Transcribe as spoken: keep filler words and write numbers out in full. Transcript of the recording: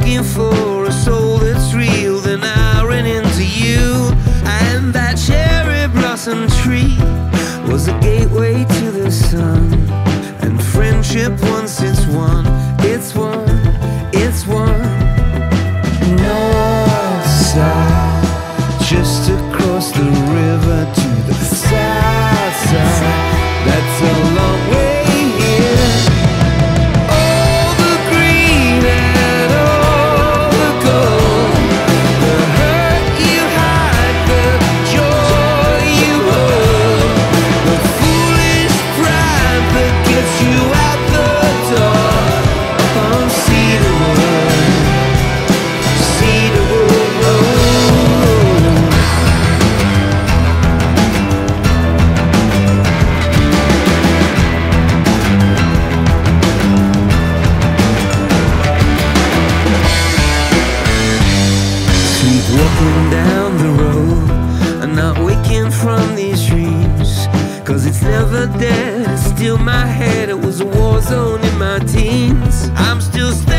looking for a soul that's real, then I ran into you. And that cherry blossom tree was a gateway to the sun. And friendship, once it's won, it's won, it's won. North side, just across the river to the south side. That's a long way here. All the green and all the gold, the hurt you hide, the joy you hold, the foolish pride that gets you out the door. On Cedarwood, Cedarwood Road. Keep walking down the road and not waking from these dreams, cause it's never dead. Still my head, it was a war zone in my teens. I'm still